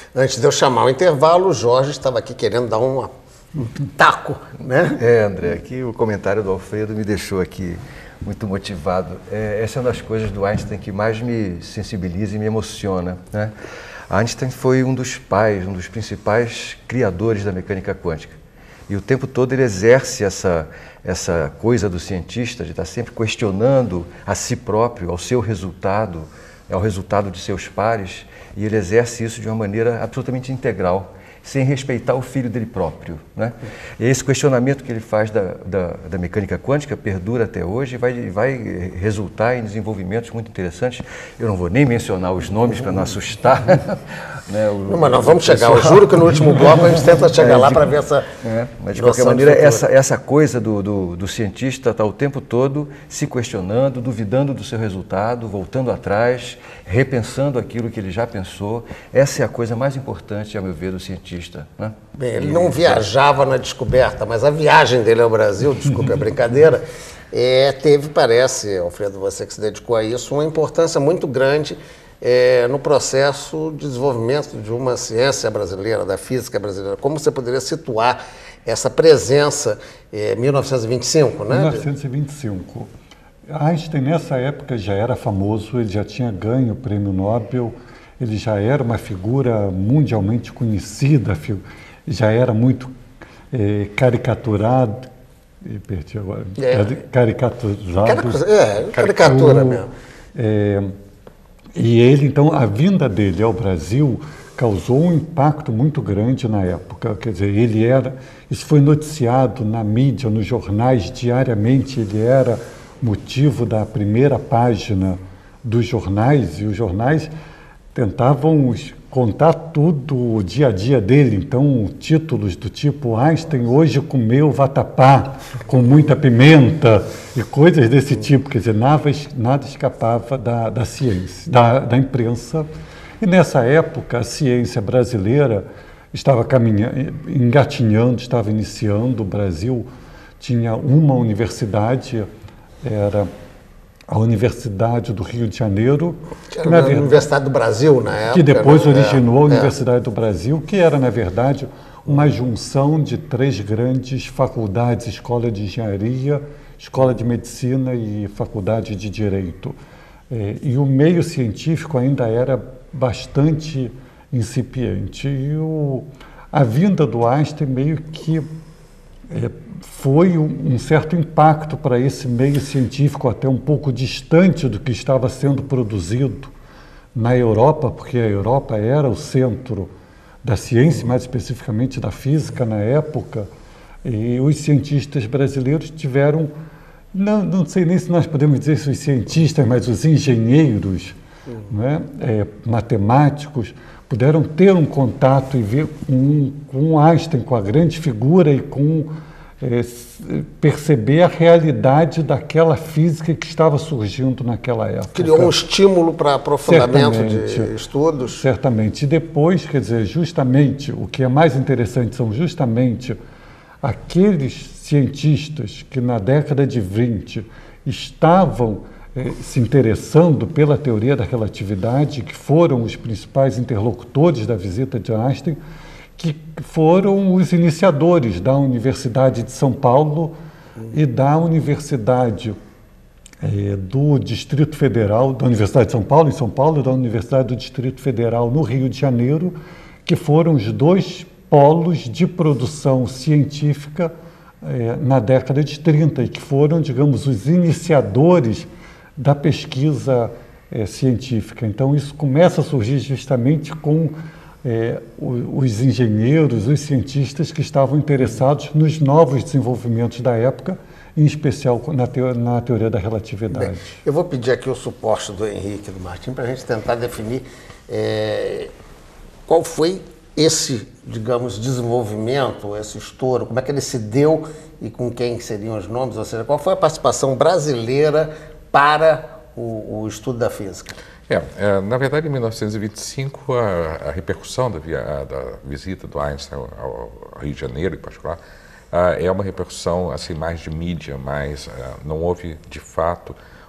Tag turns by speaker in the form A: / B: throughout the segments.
A: Antes de eu chamar o intervalo, o Jorge estava aqui querendo dar um taco, né?
B: André, aqui o comentário do Alfredo me deixou aqui muito motivado. Essa é uma das coisas do Einstein que mais me sensibiliza e me emociona, né? Einstein foi um dos pais, um dos principais criadores da mecânica quântica. E o tempo todo ele exerce essa coisa do cientista de estar sempre questionando a si próprio, ao seu resultado, ao resultado de seus pares, e ele exerce isso de uma maneira absolutamente integral, sem respeitar o filho dele próprio, né? E esse questionamento que ele faz da mecânica quântica perdura até hoje e vai resultar em desenvolvimentos muito interessantes. Eu não vou nem mencionar os nomes para não assustar. Né,
A: não, mas nós vamos chegar, eu juro que no último bloco a gente tenta chegar lá para ver essa...
B: mas de qualquer maneira, essa coisa do cientista está o tempo todo se questionando, duvidando do seu resultado, voltando atrás, repensando aquilo que ele já pensou. Essa é a coisa mais importante, a meu ver, do cientista, né?
A: Bem, ele não viajava na descoberta, mas a viagem dele ao Brasil, desculpe a brincadeira, teve, parece, Alfredo, você que se dedicou a isso, uma importância muito grande no processo de desenvolvimento de uma ciência brasileira, da física brasileira. Como você poderia situar essa presença em 1925, né?
C: 1925. Einstein, nessa época, já era famoso, ele já tinha ganho o prêmio Nobel, ele já era uma figura mundialmente conhecida, já era muito caricaturado, perdi agora,
A: caricatura mesmo.
C: E ele, então, a vinda dele ao Brasil causou um impacto muito grande na época. Quer dizer, isso foi noticiado na mídia, nos jornais diariamente, ele era motivo da primeira página dos jornais, e os jornais tentavam contar tudo, o dia a dia dele. Então, títulos do tipo Einstein hoje comeu vatapá com muita pimenta e coisas desse tipo. Quer dizer, nada escapava da ciência, da imprensa. E nessa época, a ciência brasileira estava engatinhando, estava iniciando. O Brasil tinha uma universidade, era a Universidade do Rio de Janeiro,
A: que era a Universidade do Brasil na época,
C: que depois originou a Universidade do Brasil, que era, na verdade, uma junção de 3 grandes faculdades: Escola de Engenharia, Escola de Medicina e Faculdade de Direito. E o meio científico ainda era bastante incipiente. E a vinda do Einstein meio que foi um certo impacto para esse meio científico, até um pouco distante do que estava sendo produzido na Europa, porque a Europa era o centro da ciência, mais especificamente da física na época, e os cientistas brasileiros tiveram, não sei nem se nós podemos dizer os cientistas, mas os engenheiros, né, matemáticos, puderam ter um contato e ver com Einstein, com a grande figura, e perceber a realidade daquela física que estava surgindo naquela época.
A: Criou um estímulo para aprofundamento de estudos.
C: Certamente. E depois, quer dizer, justamente, o que é mais interessante são justamente aqueles cientistas que na década de 20 estavam se interessando pela teoria da relatividade, que foram os principais interlocutores da visita de Einstein, que foram os iniciadores da Universidade de São Paulo e da Universidade do Distrito Federal, da Universidade de São Paulo, em São Paulo, e da Universidade do Distrito Federal, no Rio de Janeiro, que foram os 2 polos de produção científica na década de 30, e que foram, digamos, os iniciadores da pesquisa científica. Então, isso começa a surgir justamente com os engenheiros, os cientistas que estavam interessados nos novos desenvolvimentos da época, em especial na teoria da relatividade.
A: Bem, eu vou pedir aqui o suporte do Henrique e do Martim para a gente tentar definir qual foi esse, digamos, desenvolvimento, esse estouro, como é que ele se deu e com quem seriam os nomes, ou seja, qual foi a participação brasileira para o estudo da física?
D: Na verdade, em 1925, a repercussão da visita do Einstein ao Rio de Janeiro, em particular, é uma repercussão assim, mais de mídia, mas não houve, de fato,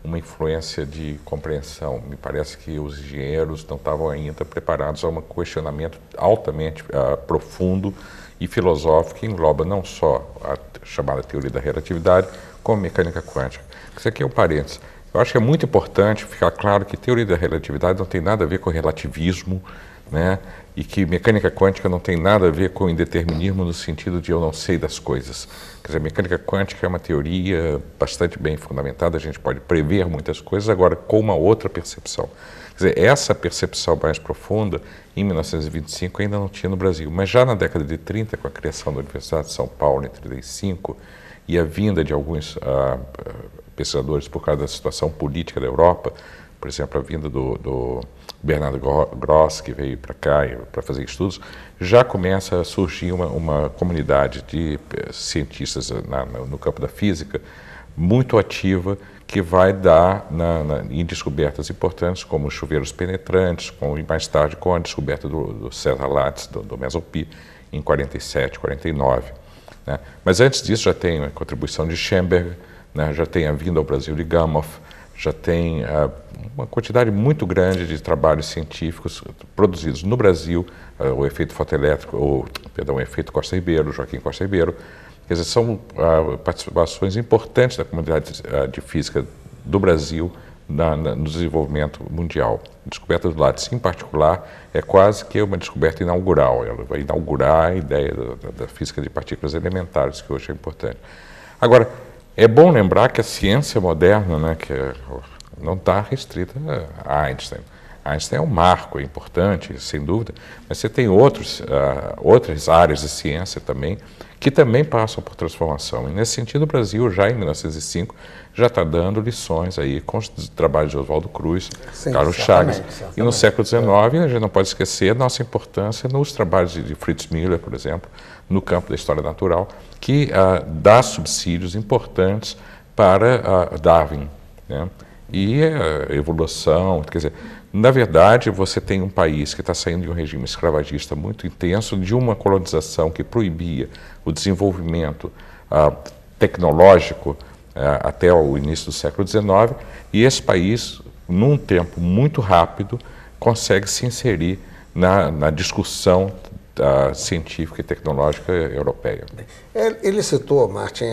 D: uma influência de compreensão. Me parece que os engenheiros não estavam ainda preparados a um questionamento altamente profundo e filosófico que engloba não só a chamada teoria da relatividade, como mecânica quântica. Isso aqui é um parênteses. Eu acho que é muito importante ficar claro que teoria da relatividade não tem nada a ver com relativismo, né? E que mecânica quântica não tem nada a ver com indeterminismo no sentido de eu não sei das coisas. Quer dizer, mecânica quântica é uma teoria bastante bem fundamentada, a gente pode prever muitas coisas, agora com uma outra percepção. Quer dizer, essa percepção mais profunda, em 1925, ainda não tinha no Brasil, mas já na década de 30, com a criação da Universidade de São Paulo, em 35, e a vinda de alguns pesquisadores por causa da situação política da Europa, por exemplo, a vinda do Bernardo Gross, que veio para cá para fazer estudos, já começa a surgir uma comunidade de cientistas no campo da física muito ativa, que vai dar em descobertas importantes, como os chuveiros penetrantes, e mais tarde com a descoberta do César Lattes, do Meson-Pi, em 47, 49. Né? Mas antes disso já tem a contribuição de Schoenberg, né? Já tem a vinda ao Brasil de Gamow, já tem uma quantidade muito grande de trabalhos científicos produzidos no Brasil, o efeito fotoelétrico, o efeito Costa Ribeiro, Joaquim Costa Ribeiro. Quer dizer, são participações importantes da comunidade de física do Brasil no desenvolvimento mundial. A descoberta do Lattes, em particular, é quase que uma descoberta inaugural. Ela vai inaugurar a ideia da física de partículas elementares, que hoje é importante. Agora, é bom lembrar que a ciência moderna, né, que não está restrita a Einstein. Einstein é um marco, é importante, sem dúvida, mas você tem outras áreas de ciência também que também passam por transformação. E nesse sentido, o Brasil, já em 1905, já está dando lições aí com os trabalhos de Oswaldo Cruz, sim, Carlos Chagas. E no século XIX, a gente não pode esquecer a nossa importância nos trabalhos de Fritz Müller, por exemplo, no campo da história natural, que dá subsídios importantes para Darwin, né? E a evolução, quer dizer, na verdade, você tem um país que está saindo de um regime escravagista muito intenso, de uma colonização que proibia o desenvolvimento tecnológico até o início do século XIX, e esse país, num tempo muito rápido, consegue se inserir na discussão científica e tecnológica europeia.
A: Ele citou, Martin,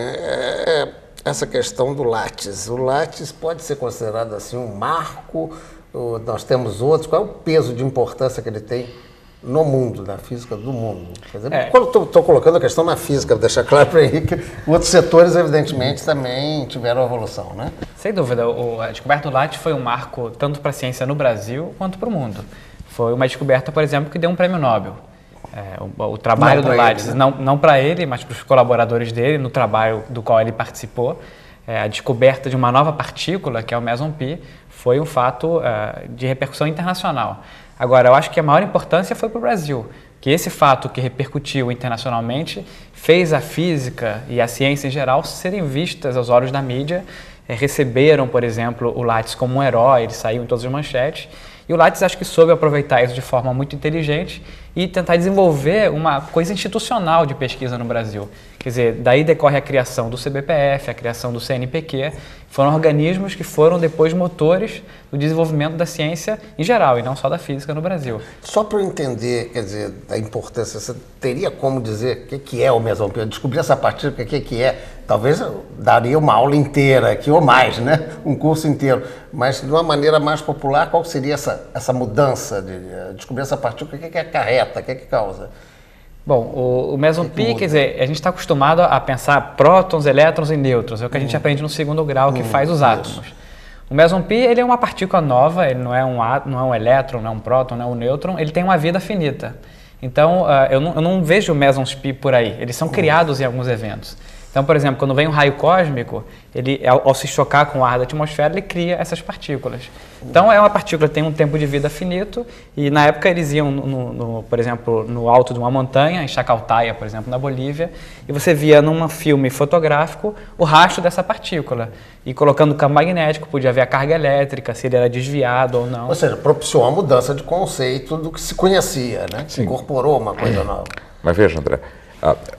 A: essa questão do Lattes. O Lattes pode ser considerado assim um marco. Nós temos outros. Qual é o peso de importância que ele tem no mundo, na física do mundo? Quer dizer, quando estou colocando a questão na física, para deixar claro para o Henrique, outros setores, evidentemente, também tiveram evolução, né?
E: Sem dúvida. A descoberta do Lattes foi um marco tanto para a ciência no Brasil quanto para o mundo. Foi uma descoberta, por exemplo, que deu um prêmio Nobel. O trabalho do Lattes, né? não para ele, mas para os colaboradores dele, no trabalho do qual ele participou, a descoberta de uma nova partícula, que é o Meson-Pi, foi um fato de repercussão internacional. Agora, eu acho que a maior importância foi para o Brasil, que esse fato que repercutiu internacionalmente fez a física e a ciência em geral serem vistas aos olhos da mídia, receberam, por exemplo, o Lattes como um herói, ele saiu em todas as manchetes, e o Lattes acho que soube aproveitar isso de forma muito inteligente e tentar desenvolver uma coisa institucional de pesquisa no Brasil. Quer dizer, daí decorre a criação do CBPF, a criação do CNPq, foram organismos que foram depois motores do desenvolvimento da ciência em geral, e não só da física no Brasil.
A: Só para eu entender, quer dizer, da importância, você teria como dizer o que é o Meson-Pi? Eu descobri essa partícula, o que é? Talvez eu daria uma aula inteira aqui, ou mais, né? Um curso inteiro. Mas, de uma maneira mais popular, qual seria essa mudança de descobrir essa partícula? O que acarreta? O que causa?
E: Bom, o Meson-Pi, quer dizer, a gente está acostumado a pensar prótons, elétrons e nêutrons, é o que a gente aprende no segundo grau, que faz os átomos. O Meson-Pi, ele é uma partícula nova, ele não é um elétron, não é um próton, não é um nêutron, ele tem uma vida finita. Então, eu não vejo o Meson-Pi por aí, eles são criados em alguns eventos. Então, por exemplo, quando vem um raio cósmico, ele, ao se chocar com o ar da atmosfera, ele cria essas partículas. Então, é uma partícula que tem um tempo de vida finito, e na época eles iam, por exemplo, no alto de uma montanha, em Chacaltaya, por exemplo, na Bolívia, e você via num filme fotográfico o rastro dessa partícula. E colocando o campo magnético, podia ver a carga elétrica, se ele era desviado ou não.
A: Ou seja, propiciou uma mudança de conceito do que se conhecia, né? Se incorporou uma coisa nova.
D: Mas veja, André,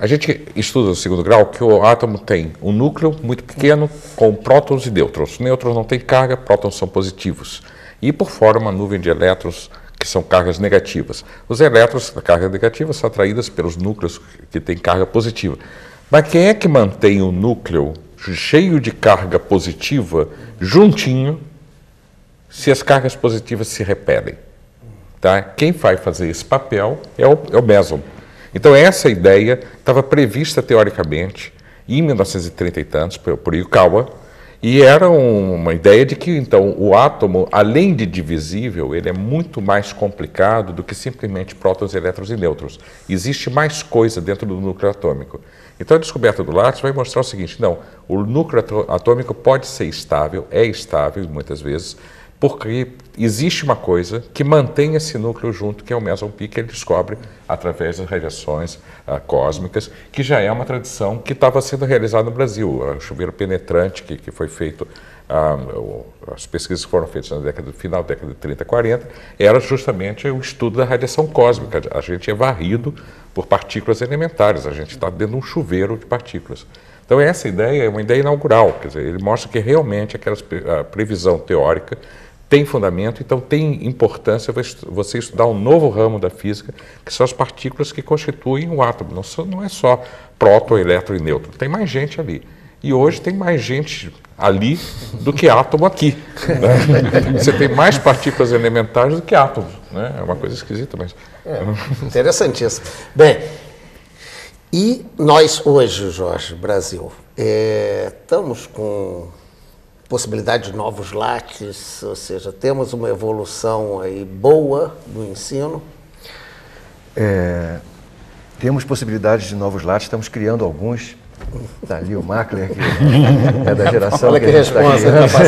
D: A gente estuda no segundo grau que o átomo tem um núcleo muito pequeno com prótons e nêutrons. Os nêutrons não têm carga, prótons são positivos. E por fora uma nuvem de elétrons que são cargas negativas. Os elétrons da carga negativa são atraídos pelos núcleos que têm carga positiva. Mas quem é que mantém o núcleo cheio de carga positiva juntinho se as cargas positivas se repelem? Tá? Quem vai fazer esse papel é o meson. Então essa ideia estava prevista teoricamente em 1930 e tantos por Yukawa, e era uma ideia de que então o átomo, além de divisível, ele é muito mais complicado do que simplesmente prótons, elétrons e nêutrons. Existe mais coisa dentro do núcleo atômico. Então a descoberta do Lattes vai mostrar o seguinte: não, o núcleo atômico pode ser estável, é estável muitas vezes, porque existe uma coisa que mantém esse núcleo junto, que é o meson pi, que ele descobre através das radiações cósmicas, que já é uma tradição que estava sendo realizada no Brasil. O chuveiro penetrante que foi feito, as pesquisas que foram feitas na final da década de 30, 40, era justamente o estudo da radiação cósmica. A gente é varrido por partículas elementares, a gente está dentro de um chuveiro de partículas. Então essa ideia é uma ideia inaugural, quer dizer, ele mostra que realmente a previsão teórica tem fundamento, então tem importância você estudar um novo ramo da física, que são as partículas que constituem o átomo. Não é só próton, elétron e nêutron, tem mais gente ali. E hoje tem mais gente ali do que átomo aqui. Né? Você tem mais partículas elementares do que átomos. Né? É uma coisa esquisita, mas...
A: Interessantíssimo. Bem, e nós hoje, Jorge, Brasil, estamos com possibilidade de novos Lattes, ou seja, temos uma evolução aí boa do ensino?
B: Temos possibilidades de novos Lattes, estamos criando alguns. Está ali o Mackler, que é da geração.
A: Olha que resposta,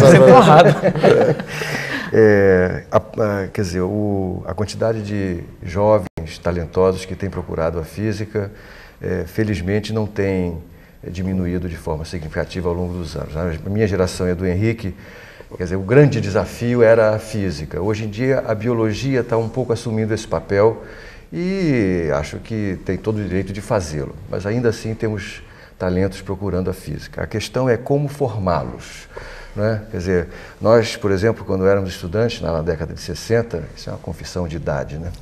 B: quer dizer, a quantidade de jovens talentosos que têm procurado a física, felizmente não tem diminuído de forma significativa ao longo dos anos. A minha geração é do Henrique, quer dizer, o grande desafio era a física. Hoje em dia a biologia está um pouco assumindo esse papel e acho que tem todo o direito de fazê-lo, mas ainda assim temos talentos procurando a física. A questão é como formá-los. Né? Quer dizer, nós, por exemplo, quando éramos estudantes, na década de 60, isso é uma confissão de idade, né?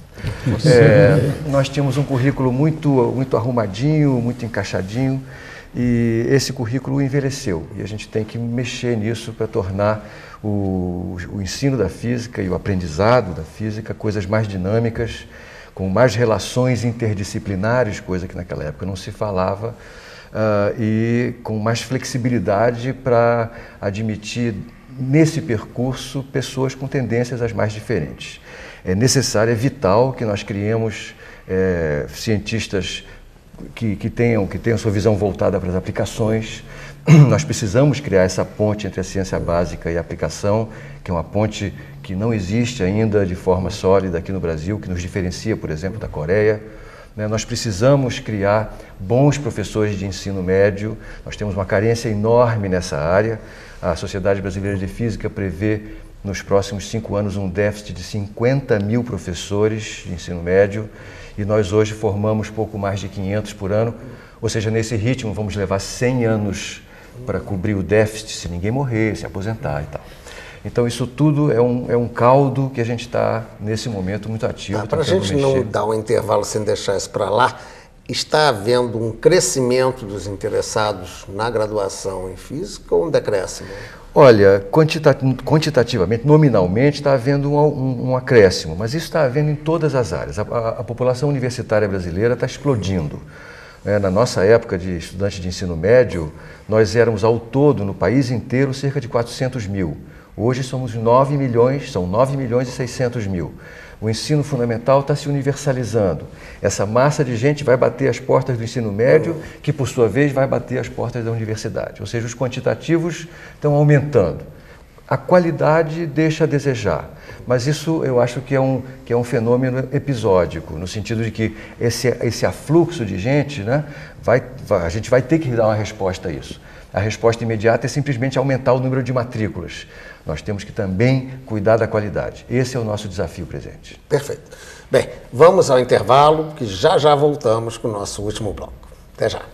B: Nós tínhamos um currículo muito arrumadinho, muito encaixadinho, e esse currículo envelheceu, e a gente tem que mexer nisso para tornar o ensino da física e o aprendizado da física coisas mais dinâmicas, com mais relações interdisciplinares, coisa que naquela época não se falava, e com mais flexibilidade para admitir nesse percurso pessoas com tendências as mais diferentes. É necessário, é vital que nós criemos cientistas que tenham sua visão voltada para as aplicações. Nós precisamos criar essa ponte entre a ciência básica e a aplicação, que é uma ponte que não existe ainda de forma sólida aqui no Brasil, que nos diferencia, por exemplo, da Coreia. Nós precisamos criar bons professores de ensino médio, nós temos uma carência enorme nessa área. A Sociedade Brasileira de Física prevê nos próximos 5 anos um déficit de 50 mil professores de ensino médio, e nós hoje formamos pouco mais de 500 por ano, ou seja, nesse ritmo vamos levar 100 anos para cobrir o déficit se ninguém morrer, se aposentar e tal. Então isso tudo é um caldo que a gente está, nesse momento, muito ativo.
A: Para a gente não dar um intervalo sem deixar isso para lá, está havendo um crescimento dos interessados na graduação em física ou um decréscimo?
B: Olha, quantitativamente, nominalmente, está havendo um acréscimo, mas isso está havendo em todas as áreas. A população universitária brasileira está explodindo. Na nossa época de estudante de ensino médio, nós éramos ao todo, no país inteiro, cerca de 400 mil. Hoje somos 9 milhões, são 9 milhões e 600 mil. O ensino fundamental está se universalizando. Essa massa de gente vai bater as portas do ensino médio, que por sua vez vai bater as portas da universidade. Ou seja, os quantitativos estão aumentando. A qualidade deixa a desejar, mas isso eu acho que é um fenômeno episódico, no sentido de que esse afluxo de gente, né, a gente vai ter que dar uma resposta a isso. A resposta imediata é simplesmente aumentar o número de matrículas. Nós temos que também cuidar da qualidade. Esse é o nosso desafio presente.
A: Perfeito. Bem, vamos ao intervalo, que já voltamos com o nosso último bloco. Até Até já.